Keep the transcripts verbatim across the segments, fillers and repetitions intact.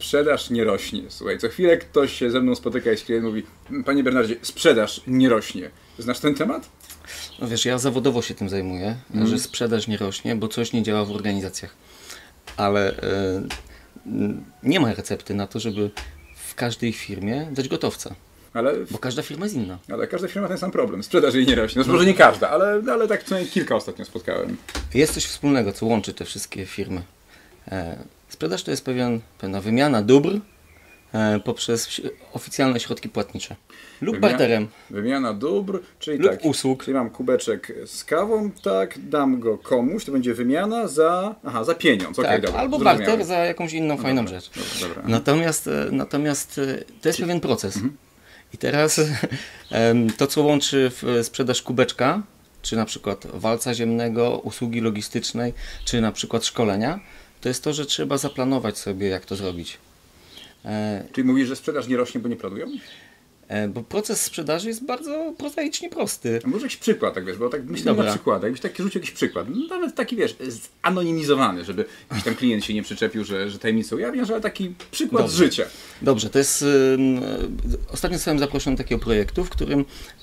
sprzedaż nie rośnie. Słuchaj, co chwilę ktoś się ze mną spotyka i z klientem mówi: panie Bernardzie, sprzedaż nie rośnie. Znasz ten temat? No wiesz, ja zawodowo się tym zajmuję, mm. że sprzedaż nie rośnie, bo coś nie działa w organizacjach. Ale y, nie ma recepty na to, żeby w każdej firmie dać gotowca. Ale, bo każda firma jest inna. Ale każda firma ma ten sam problem. Sprzedaż jej nie rośnie. No, może nie każda, ale, ale tak przynajmniej kilka ostatnio spotkałem. Jest coś wspólnego, co łączy te wszystkie firmy. E, sprzedaż to jest pewien, pewna wymiana dóbr e, poprzez oficjalne środki płatnicze. Lub Wymia barterem. Wymiana dóbr, czyli lub tak, usług. Czyli mam kubeczek z kawą, tak, dam go komuś, to będzie wymiana za, aha, za pieniądz. Tak, okay, dobra, albo barter za jakąś inną no fajną dobra, rzecz. Dobra, dobra. Natomiast, natomiast to jest pewien proces. Mhm. I teraz to, co łączy sprzedaż kubeczka, czy na przykład walca ziemnego, usługi logistycznej, czy na przykład szkolenia, to jest to, że trzeba zaplanować sobie, jak to zrobić. Czyli mówisz, że sprzedaż nie rośnie, bo nie planują? Bo proces sprzedaży jest bardzo prozaicznie prosty. A może jakiś przykład, tak wiesz, bo tak myślę na przykład, jakbyś taki rzucił jakiś przykład, no, nawet taki wiesz, zanonimizowany, żeby jakiś tam klient się nie przyczepił, że, że tajemnicę ujawniasz, ale taki przykład Dobrze. z życia. Dobrze, to jest, y, ostatnio zostałem zaproszony do takiego projektu, w którym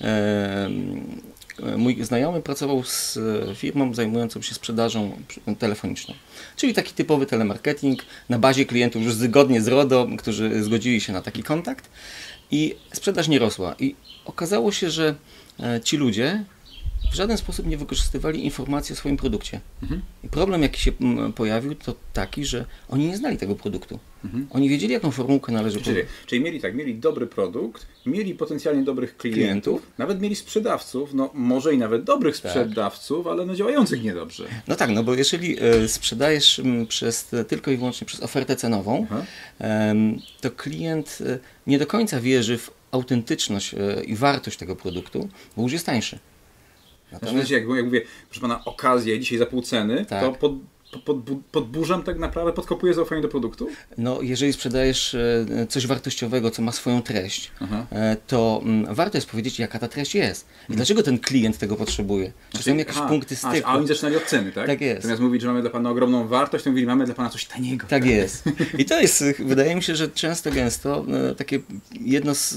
y, mój znajomy pracował z firmą zajmującą się sprzedażą telefoniczną. Czyli taki typowy telemarketing na bazie klientów już zgodnie z RODO, którzy zgodzili się na taki kontakt. I sprzedaż nie rosła. I okazało się, że ci ludzie w żaden sposób nie wykorzystywali informacji o swoim produkcie. Mhm. I problem, jaki się pojawił, to taki, że oni nie znali tego produktu. Mhm. Oni wiedzieli, jaką formułkę należy Czyli, czyli mieli tak, mieli dobry produkt, mieli potencjalnie dobrych klientów, klientów. Nawet mieli sprzedawców, no może i nawet dobrych tak. sprzedawców, ale no działających niedobrze. No tak, no bo jeżeli y, sprzedajesz y, przez, tylko i wyłącznie przez ofertę cenową, y, to klient y, nie do końca wierzy w autentyczność y, i wartość tego produktu, bo już jest tańszy. Natomiast... Jak, jak mówię, proszę pana, okazję dzisiaj za pół ceny, tak. to pod, pod, podburzam tak naprawdę, podkopuję zaufanie do produktu? No, jeżeli sprzedajesz coś wartościowego, co ma swoją treść, Aha. to warto jest powiedzieć, jaka ta treść jest. I hmm. dlaczego ten klient tego potrzebuje. Czy znaczy, są jakieś aha, punkty styku. A, a oni zaczynali od ceny, tak? Tak jest. Zamiast mówić, że mamy dla pana ogromną wartość, to mówili, mamy dla pana coś taniego. Tak jest. I to jest, wydaje mi się, że często, gęsto, takie jedno z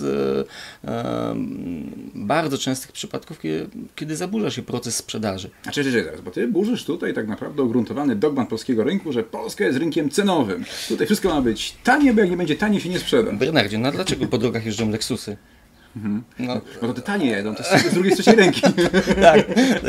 e, bardzo częstych przypadków, kiedy, kiedy zaburza się proces sprzedaży. A czy, czy, czy, zaraz, bo ty burzysz tutaj tak naprawdę ugruntowany dogmat polskiego rynku, że Polska jest rynkiem cenowym. Tutaj wszystko ma być tanie, bo jak nie będzie tanie, się nie sprzeda. Bernardzie, no dlaczego po drogach jeżdżą Lexusy? Mhm. No, no to te tanie jedą, to z drugiej, z trzeciej ręki. Tak,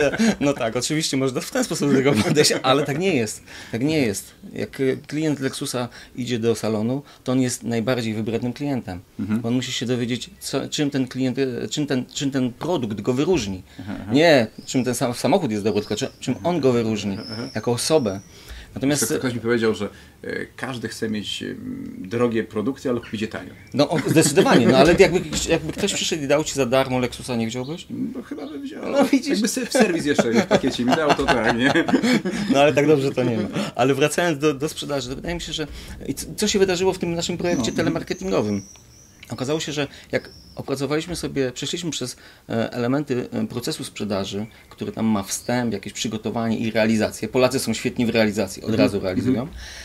no tak, oczywiście można w ten sposób do tego podejść, ale tak nie jest. Tak nie jest. Jak klient Lexusa idzie do salonu, to on jest najbardziej wybrednym klientem. Mhm. On musi się dowiedzieć, co, czym ten klient, czym ten, czym ten produkt go wyróżni. Aha. Nie czym ten sam, samochód jest dobry, tylko czym, czym on go wyróżni, aha. jako osobę. Natomiast ktoś mi powiedział, że e, każdy chce mieć e, drogie produkty, ale kupić je tanio. No zdecydowanie, no ale jakby, jakby ktoś przyszedł i dał ci za darmo Lexusa, nie wziąłbyś? No chyba by wziął. No widzisz. Jakby serwis jeszcze w pakiecie mi dał, to tak, nie? No ale tak dobrze to nie ma. Ale wracając do, do sprzedaży, to wydaje mi się, że co się wydarzyło w tym naszym projekcie no. telemarketingowym? Okazało się, że jak opracowaliśmy sobie, przeszliśmy przez elementy procesu sprzedaży, który tam ma wstęp, jakieś przygotowanie i realizację. Polacy są świetni w realizacji, od razu realizują.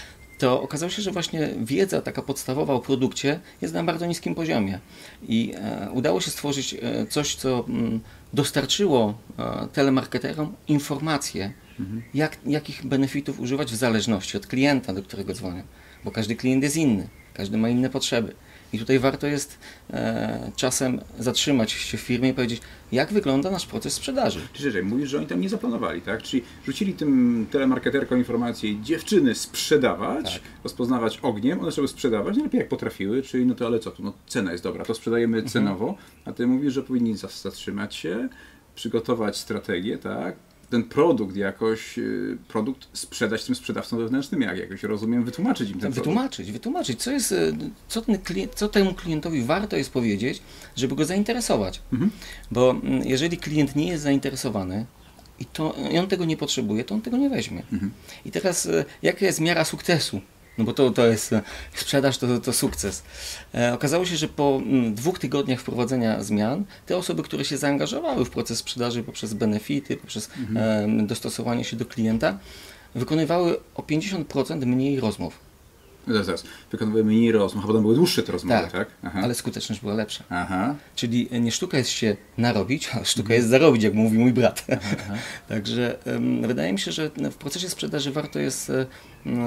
To okazało się, że właśnie wiedza taka podstawowa o produkcie jest na bardzo niskim poziomie. I e, udało się stworzyć e, coś, co m, dostarczyło e, telemarketerom informacje, mhm. jak, jakich benefitów używać w zależności od klienta, do którego dzwonią. Bo każdy klient jest inny, każdy ma inne potrzeby. I tutaj warto jest e, czasem zatrzymać się w firmie i powiedzieć, jak wygląda nasz proces sprzedaży. Czyli mówisz, że oni tam nie zaplanowali, tak? Czyli rzucili tym telemarketerkom informację, dziewczyny sprzedawać, tak. rozpoznawać ogniem, one trzeba sprzedawać, najlepiej jak potrafiły, czyli no to ale co tu, no cena jest dobra, to sprzedajemy mhm. cenowo, a ty mówisz, że powinni zatrzymać się, przygotować strategię, tak? Ten produkt jakoś, produkt sprzedać tym sprzedawcom wewnętrznym, jak jakoś rozumiem, wytłumaczyć im ten Wytłumaczyć, produkt. wytłumaczyć, co jest, co, ten klient, co temu klientowi warto jest powiedzieć, żeby go zainteresować. Mhm. Bo jeżeli klient nie jest zainteresowany i, to, i on tego nie potrzebuje, to on tego nie weźmie. Mhm. I teraz jaka jest miara sukcesu? No bo to, to jest sprzedaż, to, to sukces. E, okazało się, że po m, dwóch tygodniach wprowadzenia zmian, te osoby, które się zaangażowały w proces sprzedaży poprzez benefity, poprzez mhm. e, dostosowanie się do klienta, wykonywały o pięćdziesiąt procent mniej rozmów. Zaraz, zaraz. Wykonujemy mniej rozmów, a potem były dłuższe te rozmowy, tak? Tak, Aha. ale skuteczność była lepsza. Aha. Czyli nie sztuka jest się narobić, a sztuka jest zarobić, jak mówi mój brat. Aha, aha. Także um, wydaje mi się, że w procesie sprzedaży warto jest um,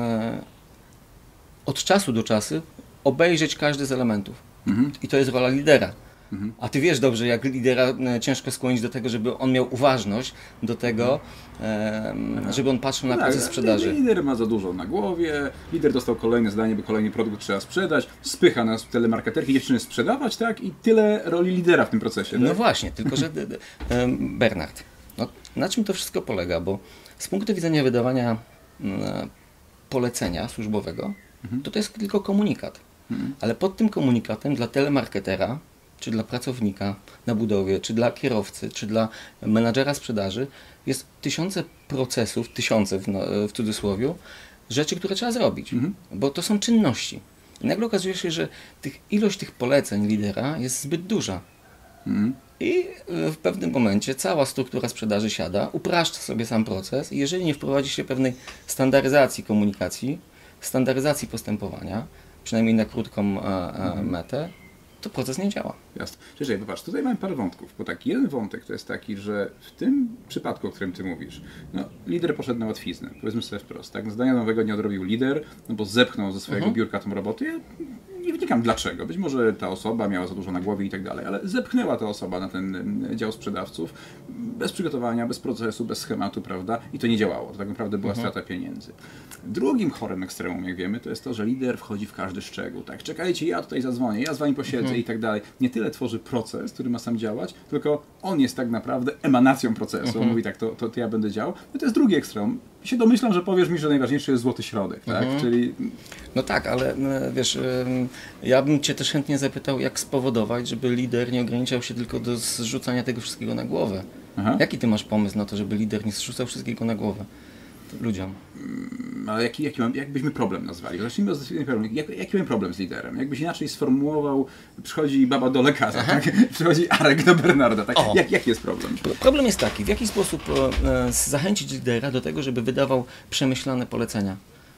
od czasu do czasu obejrzeć każdy z elementów. Mhm. I to jest rola lidera. Mhm. A ty wiesz dobrze, jak lidera e, ciężko skłonić do tego, żeby on miał uważność do tego, e, żeby on patrzył na Tak, proces sprzedaży. Lider ma za dużo na głowie, lider dostał kolejne zdanie, by kolejny produkt trzeba sprzedać, spycha nas w telemarketerki, dziewczyny sprzedawać, tak? I tyle roli lidera w tym procesie. No tak? właśnie, tylko że e, Bernard, no, na czym to wszystko polega? Bo z punktu widzenia wydawania e, polecenia służbowego, mhm. to to jest tylko komunikat. Mhm. Ale pod tym komunikatem dla telemarketera, czy dla pracownika na budowie, czy dla kierowcy, czy dla menadżera sprzedaży jest tysiące procesów, tysiące w, no, w cudzysłowie, rzeczy, które trzeba zrobić, mhm. bo to są czynności. I nagle okazuje się, że tych, ilość tych poleceń lidera jest zbyt duża. Mhm. I w pewnym momencie cała struktura sprzedaży siada, upraszcza sobie sam proces i jeżeli nie wprowadzi się pewnej standaryzacji komunikacji, standaryzacji postępowania, przynajmniej na krótką a, a, metę, to proces nie działa. Jasne. Czyli popatrz, tutaj mamy parę wątków, bo taki jeden wątek to jest taki, że w tym przypadku, o którym ty mówisz, no, lider poszedł na łatwiznę, powiedzmy sobie wprost, tak? Zadania nowego nie odrobił lider, no bo zepchnął ze swojego uh-huh. biurka tą robotę. Ja nie wnikam dlaczego. Być może ta osoba miała za dużo na głowie i tak dalej, ale zepchnęła ta osoba na ten dział sprzedawców bez przygotowania, bez procesu, bez schematu, prawda? I to nie działało. To tak naprawdę była uh-huh. strata pieniędzy. Drugim chorym ekstremum, jak wiemy, to jest to, że lider wchodzi w każdy szczegół. Tak, czekajcie, ja tutaj zadzwonię, ja z wami posiedzę uh-huh. i tak dalej. Nie tyle tworzy proces, który ma sam działać, tylko on jest tak naprawdę emanacją procesu. Uh-huh. On mówi tak, to, to, to ja będę działał. No to jest drugi ekstrem. Się domyślam, że powiesz mi, że najważniejszy jest złoty środek, tak? Mhm. Czyli... No tak, ale wiesz, ja bym Cię też chętnie zapytał, jak spowodować, żeby lider nie ograniczał się tylko do zrzucania tego wszystkiego na głowę. Aha. Jaki Ty masz pomysł na to, żeby lider nie zrzucał wszystkiego na głowę ludziom? Ale jaki, jaki, mam, jak byśmy problem nazwali? Zacznijmy od problem. Jak, jaki mamy problem z liderem? Jakbyś inaczej sformułował, przychodzi baba do lekarza, tak? Przychodzi Arek do Bernarda, tak? Jak, jaki jest problem? Problem jest taki, w jaki sposób e, zachęcić lidera do tego, żeby wydawał przemyślane polecenia?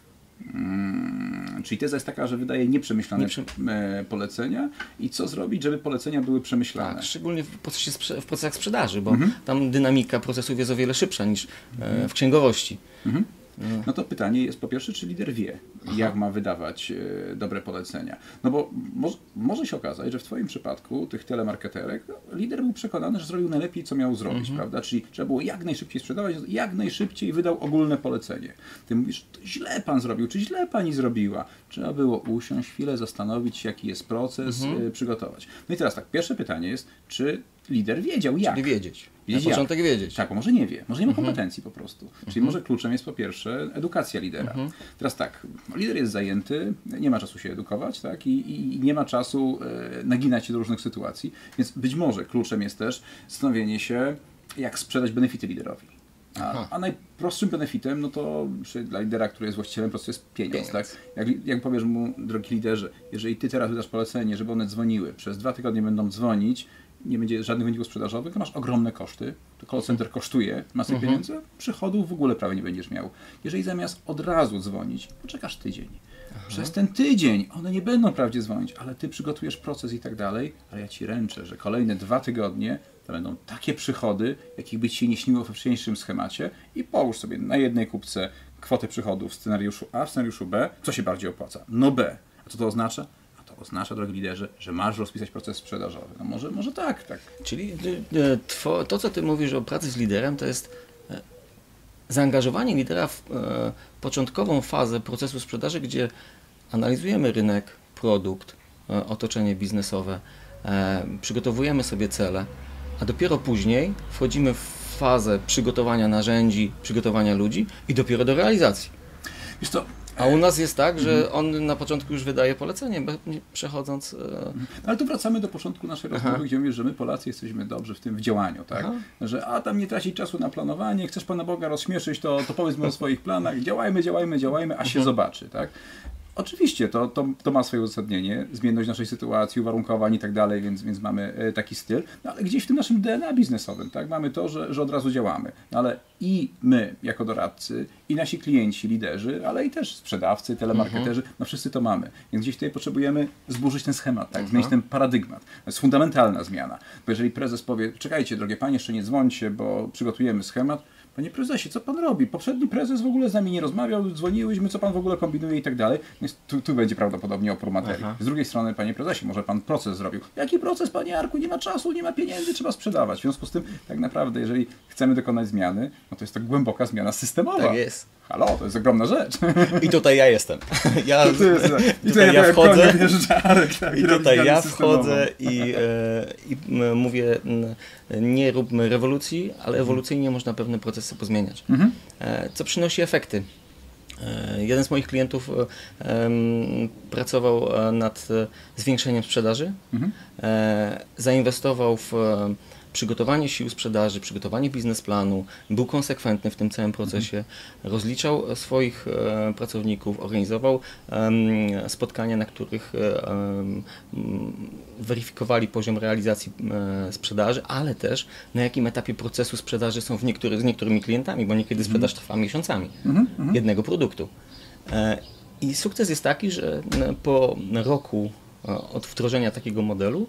Hmm, czyli teza jest taka, że wydaje nieprzemyślane Nieprze... polecenia i co zrobić, żeby polecenia były przemyślane? Tak, szczególnie w, procesie sprze- w procesach sprzedaży, bo mhm. tam dynamika procesów jest o wiele szybsza niż e, w księgowości. Mhm. No to pytanie jest po pierwsze, czy lider wie, Aha. jak ma wydawać e, dobre polecenia. No bo mo- może się okazać, że w Twoim przypadku tych telemarketerek no, lider był przekonany, że zrobił najlepiej, co miał zrobić, mhm. prawda? Czyli trzeba było jak najszybciej sprzedawać, jak najszybciej wydał ogólne polecenie. Ty mówisz, to źle Pan zrobił, czy źle Pani zrobiła. Trzeba było usiąść chwilę, zastanowić się, jaki jest proces, mhm. e, przygotować. No i teraz tak, pierwsze pytanie jest, czy lider wiedział jak? Czyli wiedzieć. wiedzieć na początek jak? wiedzieć. Tak, bo może nie wie, może nie ma Mhm. kompetencji po prostu. Czyli Mhm. może kluczem jest po pierwsze edukacja lidera. Mhm. Teraz tak, lider jest zajęty, nie ma czasu się edukować, tak, i, i nie ma czasu e, naginać się do różnych sytuacji, więc być może kluczem jest też zastanowienie się, jak sprzedać benefity liderowi. A, a najprostszym benefitem, no to czy dla lidera, który jest właścicielem, po prostu jest pieniądz. pieniądz. Tak? Jak, jak powiesz mu, drogi liderze, jeżeli ty teraz wydasz polecenie, żeby one dzwoniły, przez dwa tygodnie będą dzwonić, nie będzie żadnych wyników sprzedażowych, to masz ogromne koszty, to call center kosztuje masę uh-huh. pieniędzy, przychodów w ogóle prawie nie będziesz miał. Jeżeli zamiast od razu dzwonić, poczekasz tydzień. Aha. Przez ten tydzień one nie będą wprawdzie dzwonić, ale ty przygotujesz proces i tak dalej, ale ja ci ręczę, że kolejne dwa tygodnie to będą takie przychody, jakich by ci się nie śniło we wcześniejszym schemacie i połóż sobie na jednej kupce kwotę przychodów w scenariuszu A, w scenariuszu B. Co się bardziej opłaca? No B. A co to oznacza? A to oznacza, drogi liderze, że masz rozpisać proces sprzedażowy. No może, może tak, tak. Czyli to, to, co ty mówisz o pracy z liderem, to jest zaangażowanie lidera w e, początkową fazę procesu sprzedaży, gdzie analizujemy rynek, produkt, e, otoczenie biznesowe, e, przygotowujemy sobie cele, a dopiero później wchodzimy w fazę przygotowania narzędzi, przygotowania ludzi i dopiero do realizacji. Wiesz co? A u nas jest tak, że on na początku już wydaje polecenie, przechodząc... Ale tu wracamy do początku naszej rozmowy, Aha. gdzie mówisz, że my Polacy jesteśmy dobrzy w tym w działaniu, tak? Aha. Że a tam nie tracić czasu na planowanie, chcesz Pana Boga rozśmieszyć, to, to powiedz mi o swoich planach, działajmy, działajmy, działajmy, a się Aha. zobaczy, tak? Oczywiście, to, to, to ma swoje uzasadnienie, zmienność naszej sytuacji, uwarunkowań i tak dalej, więc, więc mamy e, taki styl, no, ale gdzieś w tym naszym D N A biznesowym, tak, mamy to, że, że od razu działamy, no, ale i my jako doradcy, i nasi klienci, liderzy, ale i też sprzedawcy, telemarketerzy, uh-huh. no wszyscy to mamy, więc gdzieś tutaj potrzebujemy zburzyć ten schemat, tak, uh-huh. zmienić ten paradygmat, to jest fundamentalna zmiana, bo jeżeli prezes powie, czekajcie drogie panie, jeszcze nie dzwońcie, bo przygotujemy schemat. Panie prezesie, co pan robi? Poprzedni prezes w ogóle z nami nie rozmawiał, dzwoniłyśmy, co pan w ogóle kombinuje i tak dalej. Więc tu, tu będzie prawdopodobnie opór materii. Aha. Z drugiej strony, panie prezesie, może pan proces zrobił. Jaki proces, panie Jarku? Nie ma czasu, nie ma pieniędzy, trzeba sprzedawać. W związku z tym, tak naprawdę, jeżeli chcemy dokonać zmiany, no to jest to głęboka zmiana systemowa. Tak jest. Halo, to jest ogromna rzecz. I tutaj ja jestem. Ja, I tutaj, tutaj tutaj ja wchodzę. Żarek, tak, I tutaj ja wchodzę i, e, i mówię, nie róbmy rewolucji, ale ewolucyjnie można pewne procesy pozmieniać. Mhm. E, co przynosi efekty. E, jeden z moich klientów e, pracował nad zwiększeniem sprzedaży. Mhm. E, zainwestował w przygotowanie sił sprzedaży, przygotowanie biznesplanu, był konsekwentny w tym całym procesie, mhm. rozliczał swoich e, pracowników, organizował e, spotkania, na których e, e, weryfikowali poziom realizacji e, sprzedaży, ale też na jakim etapie procesu sprzedaży są w niektóry, z niektórymi klientami, bo niekiedy sprzedaż trwa miesiącami mhm. jednego produktu. E, I sukces jest taki, że po roku od wdrożenia takiego modelu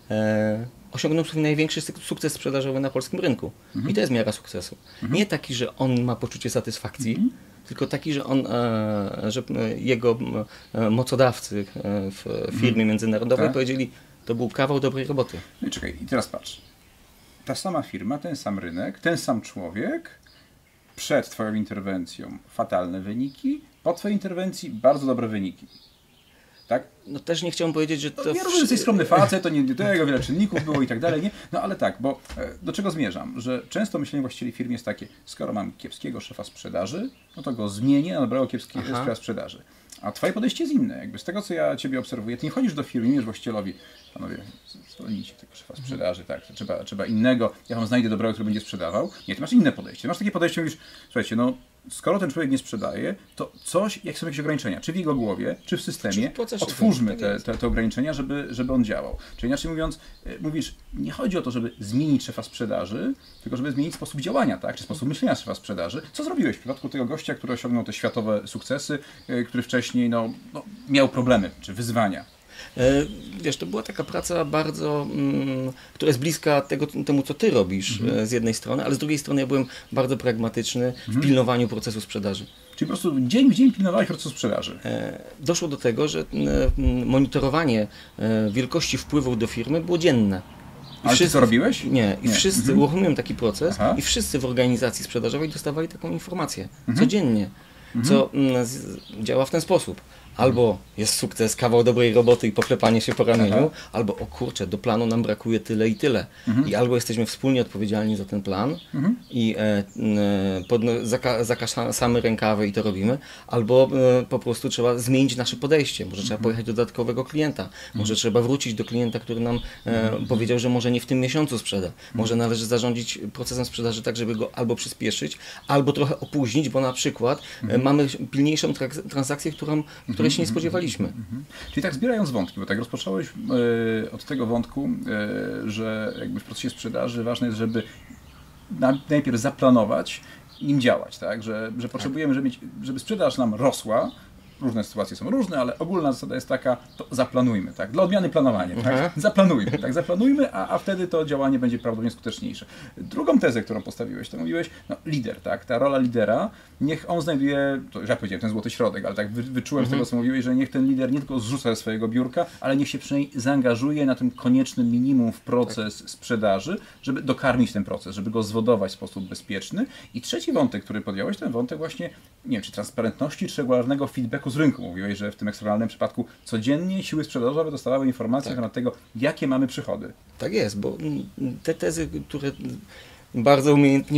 e, osiągnął swój największy sukces sprzedażowy na polskim rynku. Mhm. I to jest miara sukcesu. Mhm. Nie taki, że on ma poczucie satysfakcji, mhm. tylko taki, że on, e, że jego e, mocodawcy e, w firmie mhm. międzynarodowej tak. powiedzieli, to był kawał dobrej roboty. No i czekaj, i teraz patrz. Ta sama firma, ten sam rynek, ten sam człowiek, przed twoją interwencją fatalne wyniki, po twojej interwencji bardzo dobre wyniki. Tak? No też nie chciałem powiedzieć, że to... No, ja rozumiem, że jesteś skromny facet, to nie do tego wiele czynników było i tak dalej, nie? No ale tak, bo do czego zmierzam? Że często myślenie właścicieli firm jest takie, skoro mam kiepskiego szefa sprzedaży, no to go zmienię na dobrego kiepskiego szefa sprzedaży. A twoje podejście jest inne. Jakby z tego, co ja ciebie obserwuję, ty nie chodzisz do firmy, nie mówisz właścicielowi, panowie, zwolnijcie tego szefa sprzedaży, tak, trzeba, trzeba innego, ja wam znajdę dobrego, który będzie sprzedawał. Nie, ty masz inne podejście. Masz takie podejście, mówisz, słuchajcie, no skoro ten człowiek nie sprzedaje, to coś, jak są jakieś ograniczenia, czy w jego głowie, czy w systemie, czy w otwórzmy te, te, te ograniczenia, żeby, żeby on działał. Czyli inaczej mówiąc, mówisz, nie chodzi o to, żeby zmienić szefa sprzedaży, tylko żeby zmienić sposób działania, tak, czy sposób myślenia szefa sprzedaży. Co zrobiłeś w przypadku tego gościa, który osiągnął te światowe sukcesy, który wcześniej no, no, miał problemy, czy wyzwania? Wiesz, to była taka praca bardzo, mm, która jest bliska tego, temu, co ty robisz mhm. z jednej strony, ale z drugiej strony ja byłem bardzo pragmatyczny mhm. w pilnowaniu procesu sprzedaży. Czyli po prostu dzień w dzień pilnowałeś procesu sprzedaży? Doszło do tego, że monitorowanie wielkości wpływów do firmy było dzienne. I Ale wszyscy, ty co robiłeś? Nie, i nie. wszyscy, mhm. uruchomiłem taki proces Aha. i wszyscy w organizacji sprzedażowej dostawali taką informację mhm. codziennie, mhm. co mm, z, działa w ten sposób. Albo jest sukces, kawał dobrej roboty i poklepanie się po ramieniu, Aha. albo o kurczę, do planu nam brakuje tyle i tyle. Mhm. I albo jesteśmy wspólnie odpowiedzialni za ten plan mhm. i e, e, podno- zaka- zakaszamy rękawy i to robimy, albo e, po prostu trzeba zmienić nasze podejście. Może mhm. trzeba pojechać do dodatkowego klienta, mhm. może trzeba wrócić do klienta, który nam e, mhm. powiedział, że może nie w tym miesiącu sprzeda. Mhm. Może należy zarządzić procesem sprzedaży tak, żeby go albo przyspieszyć, albo trochę opóźnić, bo na przykład mhm. e, mamy pilniejszą tra- transakcję, którą, której się nie spodziewaliśmy. Mhm. Czyli tak zbierając wątki, bo tak rozpocząłeś e, od tego wątku, e, że jakby w procesie sprzedaży ważne jest, żeby na, najpierw zaplanować, nim działać, tak? Że, że potrzebujemy, żeby, mieć, żeby sprzedaż nam rosła. Różne sytuacje są różne, ale ogólna zasada jest taka, to zaplanujmy, tak? Dla odmiany planowanie, tak? Zaplanujmy, tak? Zaplanujmy, a, a wtedy to działanie będzie prawdopodobnie skuteczniejsze. Drugą tezę, którą postawiłeś, to mówiłeś, no lider, tak? Ta rola lidera, niech on znajduje, to już ja powiedziałem, ten złoty środek, ale tak wy, wyczułem mhm. z tego, co mówiłeś, że niech ten lider nie tylko zrzuca ze swojego biurka, ale niech się przynajmniej zaangażuje na tym koniecznym minimum w proces tak. sprzedaży, żeby dokarmić ten proces, żeby go zwodować w sposób bezpieczny. I trzeci wątek, który podjąłeś, ten wątek właśnie, nie wiem, czy transparentności, czy regularnego feedbacku z rynku. Mówiłeś, że w tym ekstremalnym przypadku codziennie siły sprzedażowe dostawały informacje tak. na temat tego, jakie mamy przychody. Tak jest, bo te tezy, które bardzo umiejętnie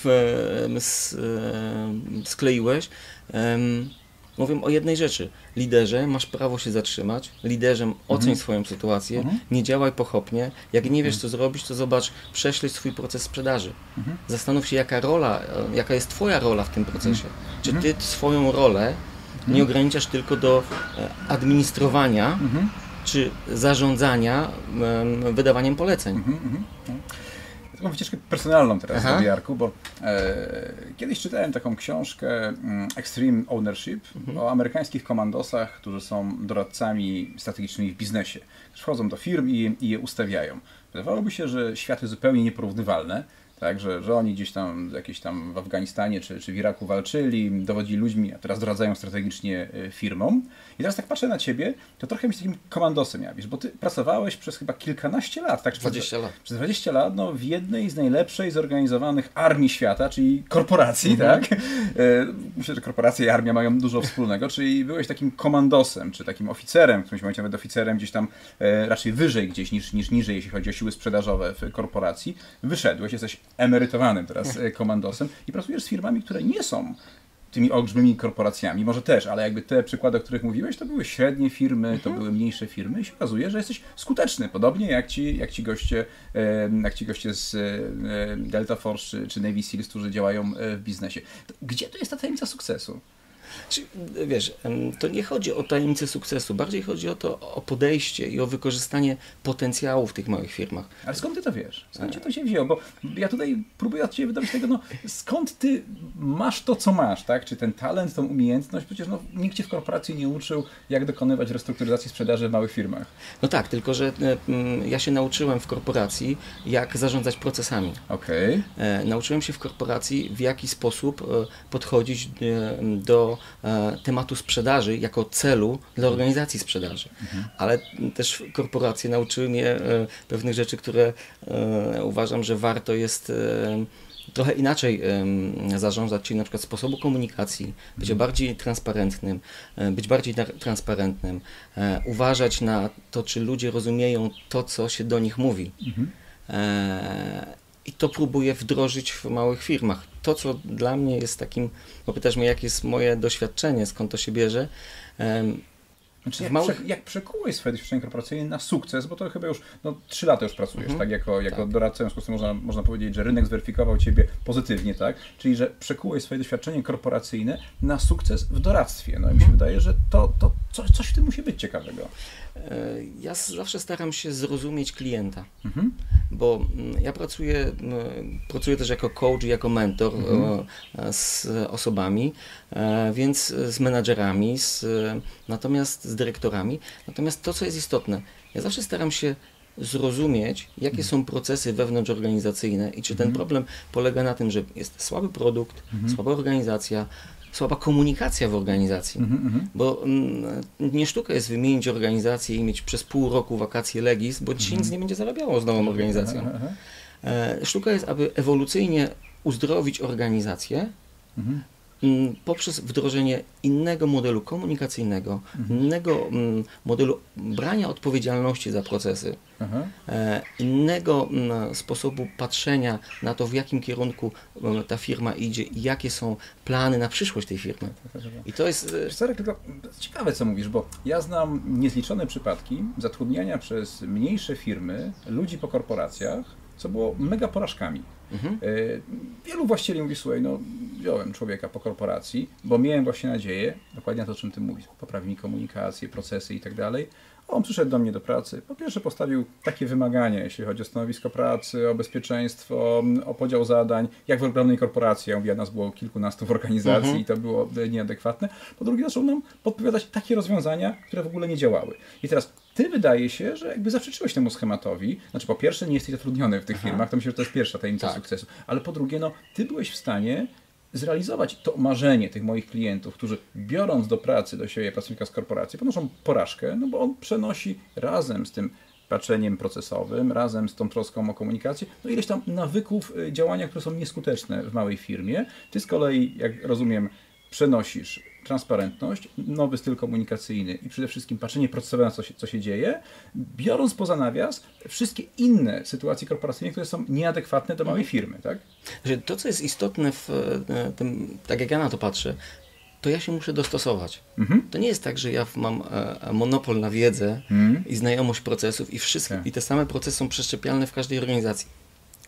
skleiłeś, mówią o jednej rzeczy. Liderze, masz prawo się zatrzymać. Liderze, oceń mhm. swoją sytuację. Mhm. Nie działaj pochopnie. Jak nie wiesz, co zrobić, to zobacz, prześledź swój proces sprzedaży. Mhm. Zastanów się, jaka rola, jaka jest twoja rola w tym procesie. Mhm. Czy ty swoją rolę mhm. nie ograniczasz tylko do administrowania mhm. czy zarządzania wydawaniem poleceń. Mhm, mhm. Ja taką wycieczkę personalną teraz do Jarku, bo e, kiedyś czytałem taką książkę um, Extreme Ownership mhm. o amerykańskich komandosach, którzy są doradcami strategicznymi w biznesie, którzy wchodzą do firm i, i je ustawiają. Wydawałoby się, że światy zupełnie nieporównywalne. Tak, że, że oni gdzieś tam jakieś tam w Afganistanie czy, czy w Iraku walczyli, dowodzili ludźmi, a teraz doradzają strategicznie firmom. I teraz tak patrzę na ciebie, to trochę mi z takim komandosem jawisz, bo ty pracowałeś przez chyba kilkanaście lat, tak? dwadzieścia lat. Przez dwadzieścia lat no, w jednej z najlepszej zorganizowanych armii świata, czyli korporacji, mm-hmm. tak? Myślę, że korporacje i armia mają dużo wspólnego, czyli byłeś takim komandosem, czy takim oficerem, w którymś momencie nawet oficerem gdzieś tam e, raczej wyżej gdzieś niż, niż niżej, jeśli chodzi o siły sprzedażowe w korporacji. Wyszedłeś, jesteś emerytowanym teraz komandosem i pracujesz z firmami, które nie są tymi olbrzymimi korporacjami, może też, ale jakby te przykłady, o których mówiłeś, to były średnie firmy, to mhm. były mniejsze firmy i się okazuje, że jesteś skuteczny, podobnie jak ci, jak ci goście, jak ci goście z Delta Force czy, czy Navy Seals, którzy działają w biznesie. Gdzie to jest ta tajemnica sukcesu? Wiesz, to nie chodzi o tajemnicę sukcesu, bardziej chodzi o to, o podejście i o wykorzystanie potencjału w tych małych firmach. Ale skąd ty to wiesz? Skąd cię to się wzięło? Bo ja tutaj próbuję od ciebie wydobyć tego, no skąd ty masz to, co masz, tak? Czy ten talent, tą umiejętność? Przecież no, nikt cię w korporacji nie uczył, jak dokonywać restrukturyzacji sprzedaży w małych firmach. No tak, tylko że e, ja się nauczyłem w korporacji, jak zarządzać procesami. Okej. Okay. E, nauczyłem się w korporacji, w jaki sposób e, podchodzić e, do tematu sprzedaży jako celu dla organizacji sprzedaży. Mhm. Ale też korporacje nauczyły mnie pewnych rzeczy, które uważam, że warto jest trochę inaczej zarządzać, czyli na przykład sposobu komunikacji, być mhm. bardziej transparentnym, być bardziej transparentnym, uważać na to, czy ludzie rozumieją to, co się do nich mówi. Mhm. I to próbuję wdrożyć w małych firmach. To, co dla mnie jest takim, bo pytasz mnie, jakie jest moje doświadczenie, skąd to się bierze. Um, znaczy, jak, małych... prze, jak przekułeś swoje doświadczenie korporacyjne na sukces, bo to chyba już no, trzy lata już pracujesz, mhm. tak, jako, jako tak. doradca, w związku z tym można, można powiedzieć, że rynek zweryfikował ciebie pozytywnie, tak, czyli że przekułeś swoje doświadczenie korporacyjne na sukces w doradztwie. No i mi się mhm. wydaje, że to, to coś, coś w tym musi być ciekawego. Ja zawsze staram się zrozumieć klienta, mhm. bo ja pracuję, pracuję też jako coach i jako mentor mhm. z osobami, więc z menadżerami, z, natomiast z dyrektorami. Natomiast to, co jest istotne, ja zawsze staram się zrozumieć, jakie mhm. są procesy wewnątrzorganizacyjne i czy ten mhm. problem polega na tym, że jest słaby produkt, mhm. słaba organizacja, słaba komunikacja w organizacji, mm-hmm. bo mm, nie sztuka jest wymienić organizację i mieć przez pół roku wakacje legis, bo ci mm-hmm. nic nie będzie zarabiało z nową organizacją. Mm-hmm. E, sztuka jest, aby ewolucyjnie uzdrowić organizację mm-hmm. m, poprzez wdrożenie innego modelu komunikacyjnego, mm-hmm. innego m, modelu brania odpowiedzialności za procesy, mm-hmm. e, innego m, sposobu patrzenia na to, w jakim kierunku m, ta firma idzie i jakie są plany na przyszłość tej firmy. I to jest... Sorry, tylko ciekawe, co mówisz, bo ja znam niezliczone przypadki zatrudniania przez mniejsze firmy ludzi po korporacjach, co było mega porażkami. Mhm. Wielu właścicieli mówi, słuchaj, no wziąłem człowieka po korporacji, bo miałem właśnie nadzieję, dokładnie na to, o czym ty mówisz, poprawi mi komunikację, procesy i tak dalej. On przyszedł do mnie do pracy. Po pierwsze postawił takie wymagania, jeśli chodzi o stanowisko pracy, o bezpieczeństwo, o podział zadań, jak w ogromnej korporacji. Ja mówię, nas było kilkunastu w organizacji mhm. i to było nieadekwatne. Po drugie zaczął nam podpowiadać takie rozwiązania, które w ogóle nie działały. I teraz ty wydaje się, że jakby zaprzeczyłeś temu schematowi. Znaczy po pierwsze nie jesteś zatrudniony w tych Aha. firmach, to myślę, że to jest pierwsza tajemnica tak. sukcesu. Ale po drugie, no ty byłeś w stanie zrealizować to marzenie tych moich klientów, którzy biorąc do pracy do siebie pracownika z korporacji, ponoszą porażkę, no bo on przenosi razem z tym patrzeniem procesowym, razem z tą troską o komunikację, no ileś tam nawyków działania, które są nieskuteczne w małej firmie. Ty z kolei, jak rozumiem, przenosisz transparentność, nowy styl komunikacyjny i przede wszystkim patrzenie procesowe na co się, co się dzieje, biorąc poza nawias wszystkie inne sytuacje korporacyjne, które są nieadekwatne do małej firmy, tak? To, co jest istotne w tym, tak jak ja na to patrzę, to ja się muszę dostosować. Mhm. To nie jest tak, że ja mam e, monopol na wiedzę mhm. i znajomość procesów i wszystkie, tak. i te same procesy są przeszczepialne w każdej organizacji.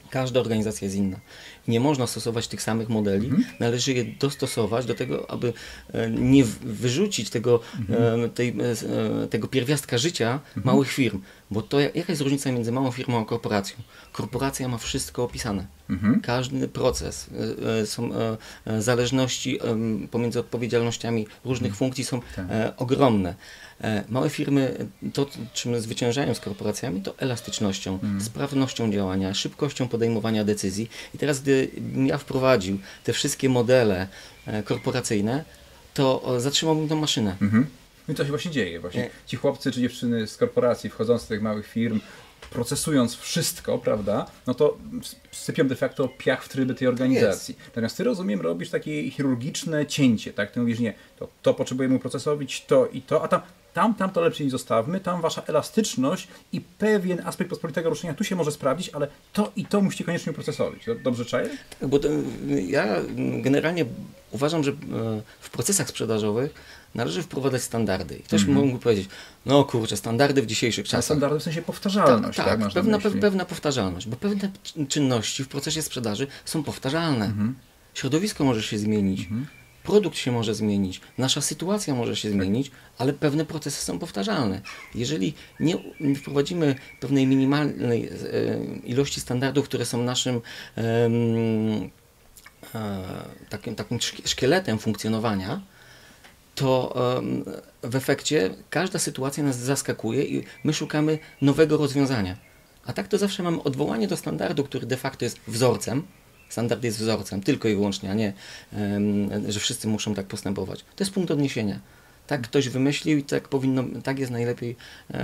Każda organizacja jest inna. Nie można stosować tych samych modeli, mhm. należy je dostosować do tego, aby nie wyrzucić tego, mhm. tej, tego pierwiastka życia mhm. małych firm. Bo to jaka jest różnica między małą firmą a korporacją? Korporacja ma wszystko opisane. Mhm. Każdy proces, są zależności pomiędzy odpowiedzialnościami różnych mhm. funkcji są tak. ogromne. Małe firmy, to czym zwyciężają z korporacjami, to elastycznością, hmm. sprawnością działania, szybkością podejmowania decyzji. I teraz, gdybym ja wprowadził te wszystkie modele korporacyjne, to zatrzymałbym tę maszynę. Mhm. No i to się właśnie dzieje. Właśnie ci chłopcy czy dziewczyny z korporacji wchodzące do tych małych firm, procesując wszystko, prawda, no to sypią de facto piach w tryby tej organizacji. Jest. Natomiast ty, rozumiem, robisz takie chirurgiczne cięcie, tak? Ty mówisz, nie, to, to potrzebujemy uprocesować, to i to, a tam, tam, tam to lepiej nie zostawmy, tam wasza elastyczność i pewien aspekt pospolitego ruszenia tu się może sprawdzić, ale to i to musicie koniecznie uprocesować. Dobrze czaję? Tak, bo to, ja generalnie uważam, że w procesach sprzedażowych należy wprowadzać standardy. I ktoś mm-hmm. mógłby powiedzieć, no kurczę, standardy w dzisiejszych czasach. A standardy w sensie powtarzalność, tak? Tak, tak pewna, pewna powtarzalność, bo pewne czynności w procesie sprzedaży są powtarzalne. Mm-hmm. Środowisko może się zmienić, mm-hmm. produkt się może zmienić, nasza sytuacja może się tak. zmienić, ale pewne procesy są powtarzalne. Jeżeli nie wprowadzimy pewnej minimalnej e, ilości standardów, które są naszym e, e, takim, takim szkieletem funkcjonowania, to w efekcie każda sytuacja nas zaskakuje i my szukamy nowego rozwiązania. A tak to zawsze mamy odwołanie do standardu, który de facto jest wzorcem. Standard jest wzorcem, tylko i wyłącznie, a nie, że wszyscy muszą tak postępować. To jest punkt odniesienia. Tak ktoś wymyślił i tak powinno, tak jest najlepiej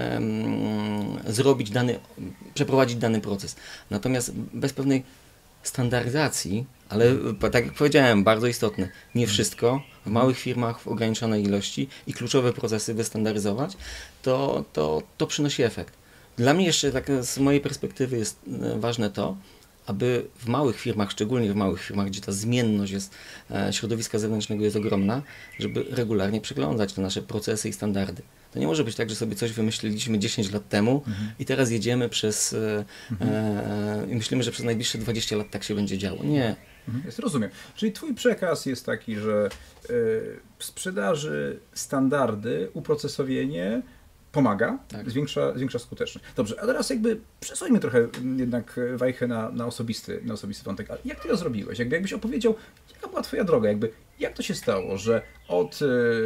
um, zrobić dany, przeprowadzić dany proces. Natomiast bez pewnej standaryzacji, ale tak jak powiedziałem, bardzo istotne, nie wszystko, w małych firmach w ograniczonej ilości i kluczowe procesy wystandaryzować, to, to, to przynosi efekt. Dla mnie jeszcze tak z mojej perspektywy jest ważne to, aby w małych firmach, szczególnie w małych firmach, gdzie ta zmienność jest, środowiska zewnętrznego jest ogromna, żeby regularnie przeglądać te nasze procesy i standardy. To nie może być tak, że sobie coś wymyśliliśmy dziesięć lat temu mhm. i teraz jedziemy przez mhm. e, i myślimy, że przez najbliższe dwadzieścia lat tak się będzie działo. Nie. Mhm. Jest, rozumiem. Czyli twój przekaz jest taki, że y, w sprzedaży standardy, uprocesowienie pomaga, tak. zwiększa, zwiększa skuteczność. Dobrze, a teraz jakby przesuńmy trochę jednak wajchę na, na, osobisty, na osobisty wątek. Ale jak ty to zrobiłeś? Jakby, jakbyś opowiedział, jaka była twoja droga? Jakby, jak to się stało, że od y,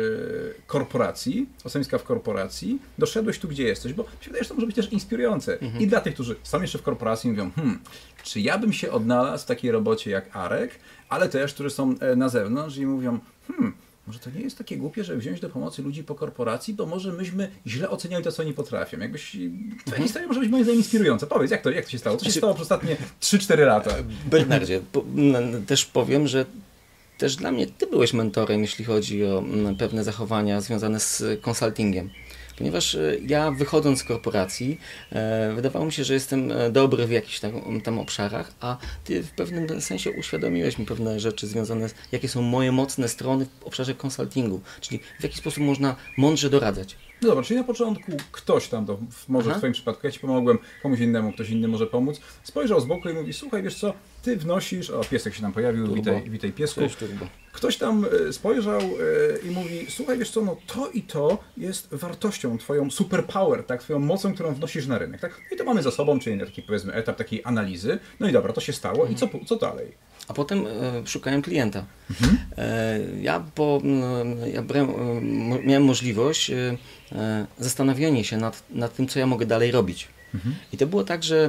korporacji, od stanowiska w korporacji, doszedłeś tu, gdzie jesteś? Bo mi się wydaje, że to może być też inspirujące. Mhm. I dla tych, którzy są jeszcze w korporacji i mówią, hmm, czy ja bym się odnalazł w takiej robocie jak Arek, ale też, którzy są na zewnątrz i mówią, hmm, może to nie jest takie głupie, żeby wziąć do pomocy ludzi po korporacji, bo może myśmy źle oceniali to, co oni potrafią. Jakbyś, twoja historia może być moim zdaniem inspirująca. Powiedz, jak to, jak to się stało? Co się stało przez ostatnie trzy cztery lata? Bernardzie, po, też powiem, że też dla mnie ty byłeś mentorem, jeśli chodzi o pewne zachowania związane z konsultingiem. Ponieważ ja wychodząc z korporacji, e, wydawało mi się, że jestem dobry w jakichś tam, tam obszarach, a ty w pewnym sensie uświadomiłeś mi pewne rzeczy związane z, jakie są moje mocne strony w obszarze konsultingu, czyli w jaki sposób można mądrze doradzać. No dobra, czyli na początku ktoś tam, to może Aha. w twoim przypadku, ja ci pomogłem, komuś innemu, ktoś inny może pomóc, spojrzał z boku i mówi, słuchaj, wiesz co, ty wnosisz, o piesek się tam pojawił, witaj, witaj piesku. Cześć, ktoś tam spojrzał i mówi, słuchaj, wiesz co, no to i to jest wartością, twoją superpower, tak, twoją mocą, którą wnosisz na rynek, tak? I to mamy za sobą, czyli taki powiedzmy etap takiej analizy, no i dobra, to się stało i co, co dalej? A potem e, szukałem klienta. Mhm. E, ja, po, e, ja brałem, e, miałem możliwość e, zastanowienia się nad, nad tym, co ja mogę dalej robić. Mhm. I to było tak, że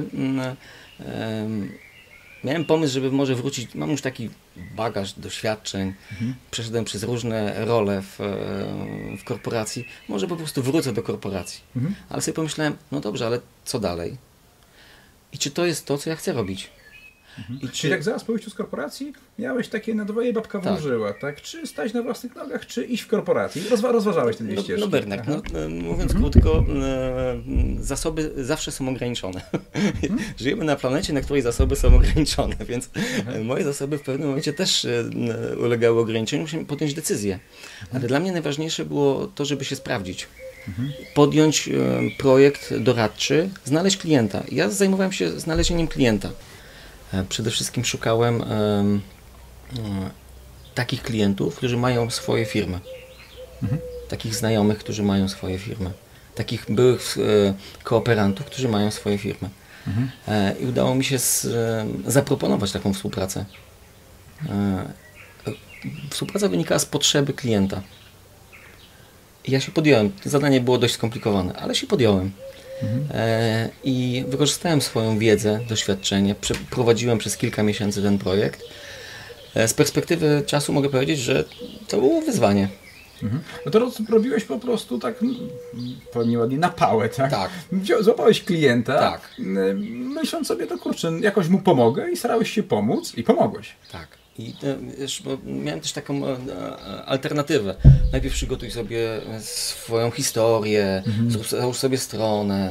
e, miałem pomysł, żeby może wrócić, mam już taki bagaż doświadczeń, mhm. przeszedłem przez różne role w, w korporacji, może po prostu wrócę do korporacji. Mhm. Ale sobie pomyślałem, no dobrze, ale co dalej? I czy to jest to, co ja chcę robić? Mhm. I czy... Czyli jak zaraz po wyjściu z korporacji miałeś takie na dwoje babka wróżyła, tak. tak? Czy stać na własnych nogach, czy iść w korporacji? Rozwa rozważałeś ten dwie no, ścieżki. No Bernard, no, mówiąc mhm. krótko, e, zasoby zawsze są ograniczone. Mhm. Żyjemy na planecie, na której zasoby są ograniczone, więc mhm. moje zasoby w pewnym momencie też e, ulegały ograniczeniu, musimy podjąć decyzję. Mhm. Ale dla mnie najważniejsze było to, żeby się sprawdzić. Mhm. Podjąć e, projekt doradczy, znaleźć klienta. Ja zajmowałem się znalezieniem klienta. Przede wszystkim szukałem um, takich klientów, którzy mają swoje firmy. Mhm. Takich znajomych, którzy mają swoje firmy. Takich byłych e, kooperantów, którzy mają swoje firmy. Mhm. E, I udało mi się z, e, zaproponować taką współpracę. E, współpraca wynikała z potrzeby klienta. I ja się podjąłem. Zadanie było dość skomplikowane, ale się podjąłem. Mhm. E, I wykorzystałem swoją wiedzę, doświadczenie. Prowadziłem przez kilka miesięcy ten projekt. E, z perspektywy czasu mogę powiedzieć, że to było wyzwanie. Mhm. No to robiłeś po prostu tak, powiem nieładnie, na pałę, tak? Tak. Złapałeś klienta, tak. myśląc sobie, to kurczę, jakoś mu pomogę i starałeś się pomóc i pomogłeś. Tak. I wiesz, bo miałem też taką alternatywę. Najpierw przygotuj sobie swoją historię, mhm. załóż sobie stronę,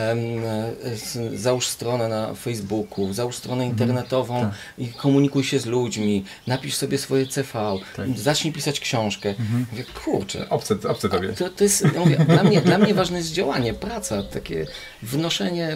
załóż stronę na Facebooku, załóż stronę internetową mhm. tak. i komunikuj się z ludźmi, napisz sobie swoje C V, tak. zacznij pisać książkę. Mhm. Mówię, kurczę. Obce, obce tobie. To, to jest, ja mówię, dla, mnie, dla mnie ważne jest działanie, praca, takie wnoszenie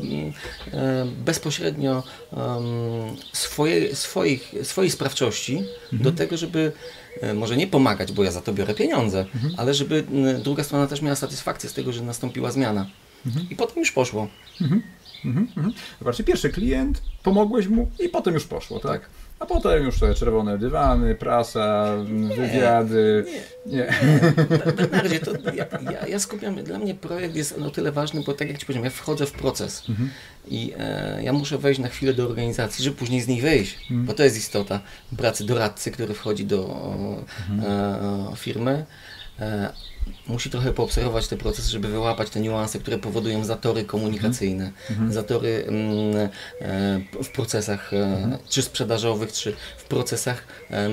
e, bezpośrednio um, swoje, swoich, swojej sprawczości mhm. do tego, żeby e, może nie pomagać, bo ja za to biorę pieniądze, mhm. ale żeby m, druga strona też miała satysfakcję z tego, że nastąpiła zmiana. Mhm. I potem już poszło. Mhm. Mhm. Mhm. Zobaczcie, pierwszy klient, pomogłeś mu i potem już poszło, tak? tak. A potem już te czerwone dywany, prasa, nie, wywiady. Nie. nie. nie. Bardziej to ja, ja, ja skupiam, dla mnie projekt jest o tyle ważny, bo tak jak Ci powiedziałem, ja wchodzę w proces mhm. i e, ja muszę wejść na chwilę do organizacji, żeby później z niej wyjść, mhm. bo to jest istota pracy doradcy, który wchodzi do mhm. e, firmy. E, musi trochę poobserwować ten proces, żeby wyłapać te niuanse, które powodują zatory komunikacyjne, mhm. zatory mm, e, w procesach mhm. e, czy sprzedażowych, czy w procesach e,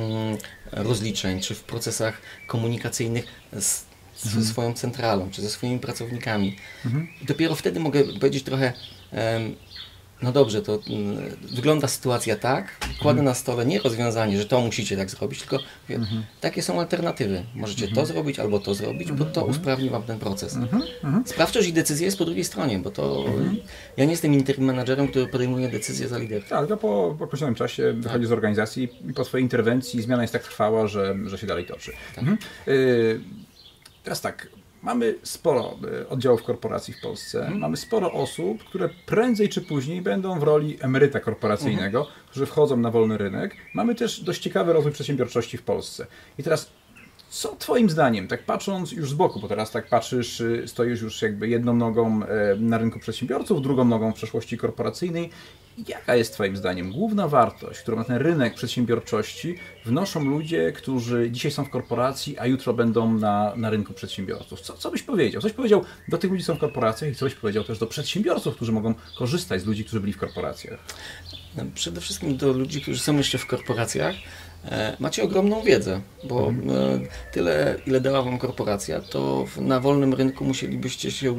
rozliczeń, czy w procesach komunikacyjnych z, mhm. ze swoją centralą, czy ze swoimi pracownikami. Mhm. I dopiero wtedy mogę powiedzieć trochę e, no dobrze, to mm, wygląda sytuacja tak, kładę mhm. na stole nie rozwiązanie, że to musicie tak zrobić, tylko mówię, mhm. takie są alternatywy. Możecie mhm. to zrobić albo to zrobić, bo to usprawni Wam ten proces. Mhm. Mhm. Sprawczość i decyzja jest po drugiej stronie, bo to mhm. ja nie jestem interim managerem, który podejmuje decyzje za liderów. Tak, tylko po, po określonym czasie wychodzi tak. z organizacji i po swojej interwencji zmiana jest tak trwała, że, że się dalej toczy. Tak. Mhm. Y teraz tak. Mamy sporo oddziałów korporacji w Polsce, hmm. mamy sporo osób, które prędzej czy później będą w roli emeryta korporacyjnego, hmm. którzy wchodzą na wolny rynek. Mamy też dość ciekawy rozwój przedsiębiorczości w Polsce. I teraz, co Twoim zdaniem, tak patrząc już z boku, bo teraz tak patrzysz, stoisz już jakby jedną nogą na rynku przedsiębiorców, drugą nogą w przeszłości korporacyjnej, jaka jest Twoim zdaniem główna wartość, którą na ten rynek przedsiębiorczości wnoszą ludzie, którzy dzisiaj są w korporacji, a jutro będą na, na rynku przedsiębiorców? Co, co byś powiedział? Coś powiedział do tych ludzi, którzy są w korporacjach i coś powiedział też do przedsiębiorców, którzy mogą korzystać z ludzi, którzy byli w korporacjach? Przede wszystkim do ludzi, którzy są jeszcze w korporacjach. Macie ogromną wiedzę, bo mhm. tyle, ile dała Wam korporacja, to na wolnym rynku musielibyście się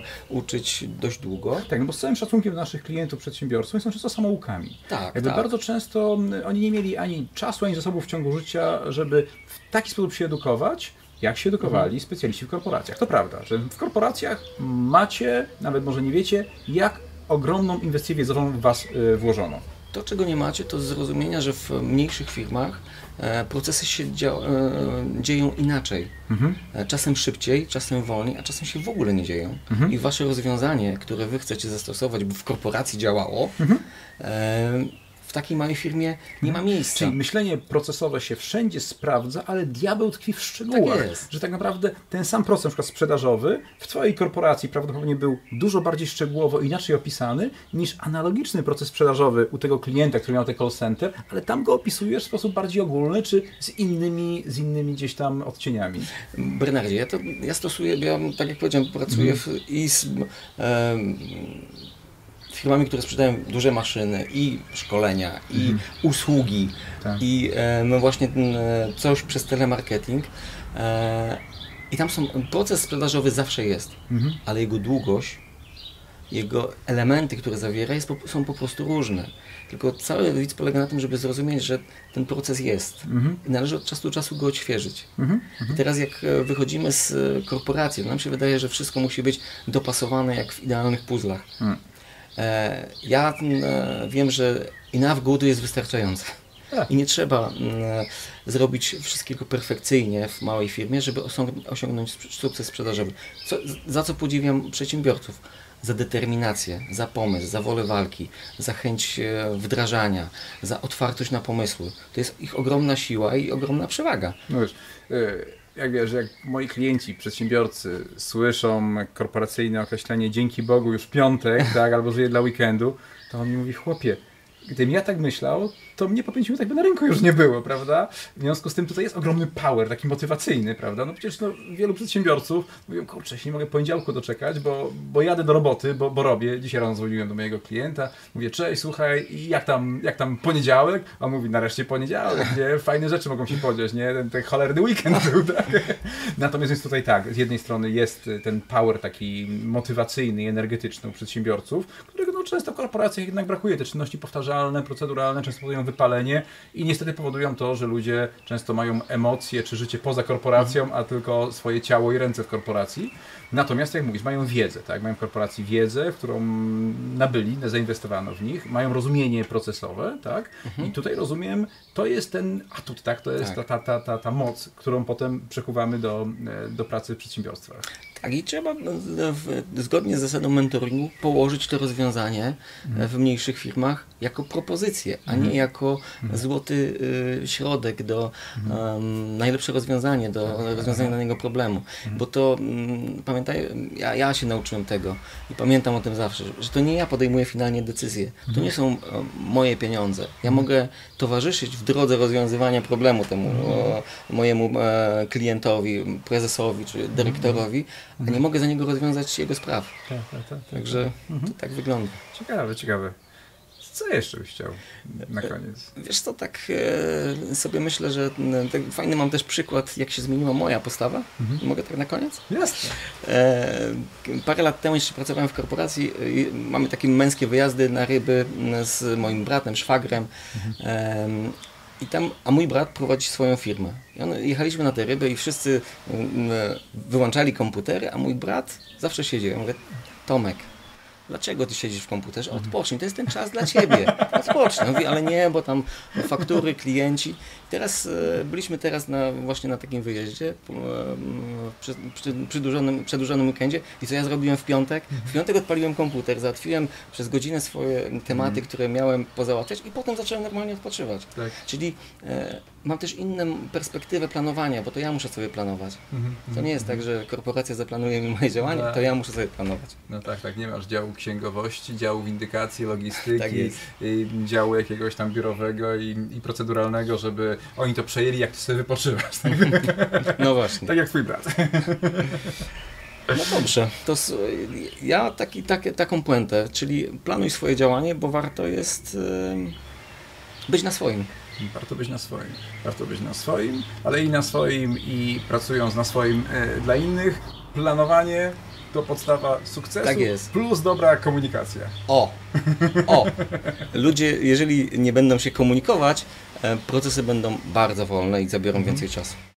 uczyć dość długo. Tak, no bo z całym szacunkiem do naszych klientów, przedsiębiorców, są często samoukami. Tak, Jakby tak. Bardzo często oni nie mieli ani czasu, ani zasobów w ciągu życia, żeby w taki sposób się edukować, jak się edukowali mhm. specjaliści w korporacjach. To prawda, że w korporacjach macie, nawet może nie wiecie, jak ogromną inwestycję wiedzową w Was y, włożono. To, czego nie macie, to zrozumienia, że w mniejszych firmach e, procesy się dzia e, dzieją inaczej. Mhm. E, czasem szybciej, czasem wolniej, a czasem się w ogóle nie dzieją. Mhm. I Wasze rozwiązanie, które Wy chcecie zastosować, by w korporacji działało, mhm. e, w takiej małej firmie nie ma miejsca. Czyli myślenie procesowe się wszędzie sprawdza, ale diabeł tkwi w szczegółach. Tak jest. Że tak naprawdę ten sam proces, na przykład sprzedażowy, w Twojej korporacji prawdopodobnie był dużo bardziej szczegółowo inaczej opisany niż analogiczny proces sprzedażowy u tego klienta, który miał te call center, ale tam go opisujesz w sposób bardziej ogólny, czy z innymi, z innymi gdzieś tam odcieniami. Bernardzie, ja to ja stosuję, ja tak jak powiedziałem, pracuję w, i z um, firmami, które sprzedają duże maszyny i szkolenia, i mhm. usługi, tak. i e, no właśnie e, coś przez telemarketing. E, I tam są, proces sprzedażowy zawsze jest, mhm. ale jego długość, jego elementy, które zawiera, jest, są po prostu różne. Tylko cały widz polega na tym, żeby zrozumieć, że ten proces jest. Mhm. I należy od czasu do czasu go odświeżyć. Mhm. I teraz jak wychodzimy z korporacji, nam się wydaje, że wszystko musi być dopasowane jak w idealnych puzzlach. Mhm. E, ja e, wiem, że enough goodu jest wystarczające. Tak. I nie trzeba e, zrobić wszystkiego perfekcyjnie w małej firmie, żeby osiąg- osiągnąć sukces sprzedażowy. Co, za co podziwiam przedsiębiorców? Za determinację, za pomysł, za wolę walki, za chęć e, wdrażania, za otwartość na pomysły. To jest ich ogromna siła i ogromna przewaga. No wiesz, y, jak wiesz, jak moi klienci, przedsiębiorcy słyszą korporacyjne określenie dzięki Bogu już piątek, tak, albo żyję dla weekendu, to on mi mówi, chłopie, gdybym ja tak myślał, to mnie po pięciu minutach by na rynku już nie było, prawda? W związku z tym tutaj jest ogromny power, taki motywacyjny, prawda? No przecież no, wielu przedsiębiorców mówią, kurczę, się nie mogę poniedziałku doczekać, bo, bo jadę do roboty, bo, bo robię. Dzisiaj rano dzwoniłem do mojego klienta, mówię, cześć, słuchaj, jak tam, jak tam poniedziałek? A on mówi, nareszcie poniedziałek, nie? Fajne rzeczy mogą się podziać, nie? Ten, ten cholerny weekend był, tak? Natomiast jest tutaj tak, z jednej strony jest ten power taki motywacyjny i energetyczny u przedsiębiorców, którego no, często w korporacjach jednak brakuje. Te czynności powtarzalne, proceduralne często powodują wypalenie i niestety powodują to, że ludzie często mają emocje czy życie poza korporacją, a tylko swoje ciało i ręce w korporacji. Natomiast, jak mówisz, mają wiedzę, tak? Mają w korporacji wiedzę, w którą nabyli, zainwestowano w nich, mają rozumienie procesowe, tak? Mhm. I tutaj rozumiem, to jest ten atut, tak? To jest tak. Ta, ta, ta, ta moc, którą potem przekuwamy do, do pracy w przedsiębiorstwach. Tak, i trzeba w, zgodnie z zasadą mentoringu położyć to rozwiązanie mhm. w mniejszych firmach jako propozycję, a nie jako mhm. złoty y, środek do mhm. um, najlepsze rozwiązanie, do tak, rozwiązania danego problemu. Mhm. Bo to, um, pamiętaj, ja, ja się nauczyłem tego i pamiętam o tym zawsze, że to nie ja podejmuję finalnie decyzje. Mhm. To nie są um, moje pieniądze. Ja mhm. mogę towarzyszyć w drodze rozwiązywania problemu temu mhm. o, mojemu e, klientowi, prezesowi czy dyrektorowi, mhm. a nie mogę za niego rozwiązać jego spraw. Tak, tak, tak, tak. Także mhm. to tak wygląda. Ciekawe, ciekawe. Co jeszcze byś chciał na koniec? Wiesz co, tak e, sobie myślę, że tak fajny mam też przykład, jak się zmieniła moja postawa. Mhm. Mogę tak na koniec? Jasne. E, parę lat temu jeszcze pracowałem w korporacji. I mamy takie męskie wyjazdy na ryby z moim bratem, szwagrem. Mhm. E, I tam, a mój brat prowadzi swoją firmę. I on, jechaliśmy na te ryby i wszyscy e, wyłączali komputery, a mój brat zawsze siedział. Ja mówię, Tomek, dlaczego ty siedzisz w komputerze? Odpocznij, to jest ten czas dla ciebie. Odpocznij. Mówi, ale nie, bo tam faktury, klienci. Teraz e, byliśmy teraz na, właśnie na takim wyjeździe, e, przy, przy przedłużonym, przedłużonym weekendzie i co ja zrobiłem w piątek? W piątek odpaliłem komputer, załatwiłem przez godzinę swoje tematy, które miałem pozałatwiać i potem zacząłem normalnie odpoczywać. Tak. Czyli e, mam też inną perspektywę planowania, bo to ja muszę sobie planować. To nie jest tak, że korporacja zaplanuje mi moje działania, to ja muszę sobie planować. No tak, tak, nie masz działu księgowości, działu windykacji, logistyki, tak jest. i działu jakiegoś tam biurowego i, i proceduralnego, żeby oni to przejęli, jak ty sobie wypoczywasz. Tak? No właśnie. Tak jak twój brat. No dobrze, to s- ja taki, taki, taką puentę, czyli planuj swoje działanie, bo warto jest yy, być na swoim. Warto być na swoim. Warto być na swoim, ale i na swoim i pracując na swoim e, dla innych. Planowanie to podstawa sukcesu, tak jest. Plus dobra komunikacja. O! O! Ludzie, jeżeli nie będą się komunikować, procesy będą bardzo wolne i zabiorą mhm. więcej czasu.